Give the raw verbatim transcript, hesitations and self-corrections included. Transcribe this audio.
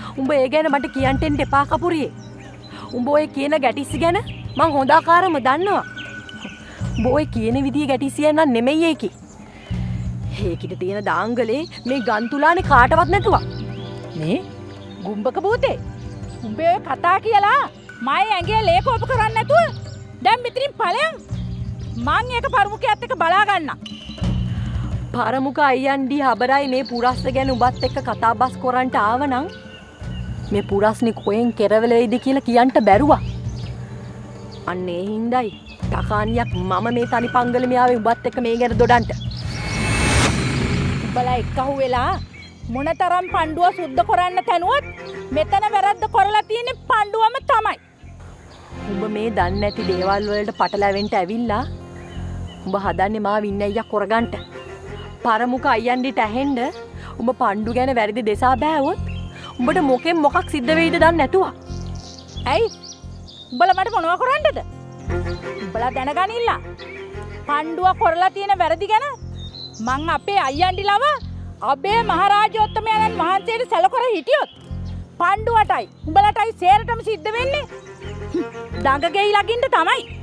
උඹ ඒ ගැන මට කියන්න එන්න එපා කපුරියේ. උඹ ඔය කියන ගැටිස්සි ගැන මං හොඳ ආකාරම දන්නවා. උඹ ඔය කියන විදිය ගැටිස්සියක් නන් නෙමෙයි ඒකේ. ඒකිට තියෙන දාංගලේ මේ ගන්තුලානේ කාටවත් නැතුවා. මේ ගුම්බක භූතේ උඹේ ඔය කතා කියලා මයි ඇඟේ ලේකෝප කරන්නේ නැතුව දැන් මෙතනින් ඵලයන් මං ඒක පරමුකයත් එක්ක බලා ගන්නම්. පරමුක අයියන්ඩි හබරයි මේ පුරස්ස ගැන උඹත් එක්ක කතා බස් කරන්ට ආවනම් මේ පුරස්නේ කොහෙන් කෙරවල වෙයිද කියලා කියන්න බැරුවා. අන්න ඒ හින්දායි තකානියක් මම මේ තනි පංගලෙම ආවේ උඹත් එක්ක මේ ගැන දොඩන්ට. උඹලා එක්කහුව වෙලා මොනතරම් පණ්ඩුව සුද්ධ කරන්න තැනුවත් මෙතන වැරද්ද කරලා තියෙන්නේ පණ්ඩුවම තමයි. උඹ මේ දන්නේ නැති දේවල් වලට පටලැවෙන්න ඇවිල්ලා උඹ හදන්නේ මාව ඉන්න අයියා කරගන්න. පරමුක අයියන්ඩිට ඇහෙන්න උඹ පණ්ඩු ගැන වැරදි දෙසා බෑවොත් උඹට මොකෙන් මොකක් සිද්ධ වෙයිද දන්නේ නැතුවා. ඇයි? උඹලා මට මොනවා කරන්නද? උඹලා දැනගනින්න. පණ්ඩුව කරලා තියෙන වැරදි ගැන මං අපේ අයියන්ඩිලව අපේ මහරජෝත්තමයන්න් වහන්සේට සැලකර හිටියොත් පණ්ඩුවටයි උඹලටයි සේරටම සිද්ධ වෙන්නේ. දඟ ගෙයි ලගින්න තමයි.